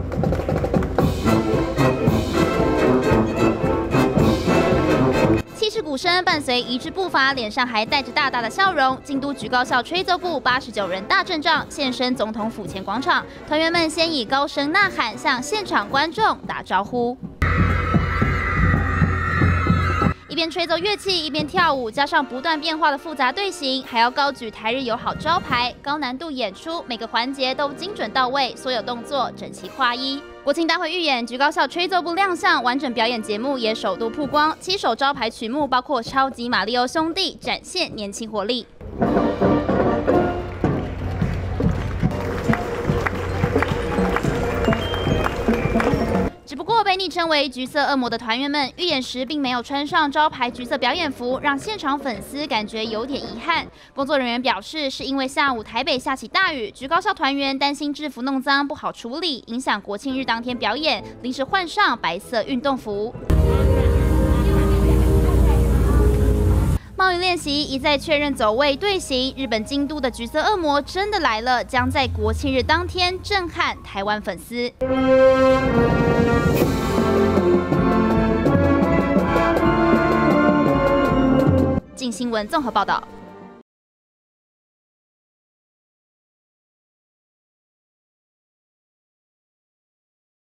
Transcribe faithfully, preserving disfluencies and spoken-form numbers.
气势鼓声伴随一致步伐，脸上还带着大大的笑容。京都局高校吹奏部八十九人大阵仗现身总统府前广场，团员们先以高声呐喊向现场观众打招呼。 一边吹奏乐器，一边跳舞，加上不断变化的复杂队形，还要高举台日友好招牌，高难度演出，每个环节都精准到位，所有动作整齐划一。国庆大会预演，局高校吹奏部亮相，完整表演节目也首度曝光，七首招牌曲目包括《超级马里奥兄弟》，展现年轻活力。 只不过被昵称为“橘色恶魔”的团员们，预演时并没有穿上招牌橘色表演服，让现场粉丝感觉有点遗憾。工作人员表示，是因为下午台北下起大雨，局高校团员担心制服弄脏不好处理，影响国庆日当天表演，临时换上白色运动服。 冒雨练习一再确认走位队形，日本京都的橘色恶魔真的来了，将在国庆日当天震撼台湾粉丝。镜新闻综合报道。